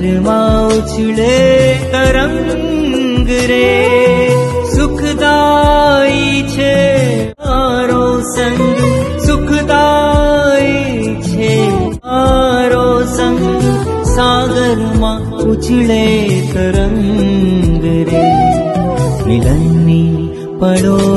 માં ઉછળે તરંગ રે, સુખદાયી છે મારો સંગ, સુખદાયી છે મારો સંગ, સાગરમાં ઉછળે તરંગ રે, મિલનની પળો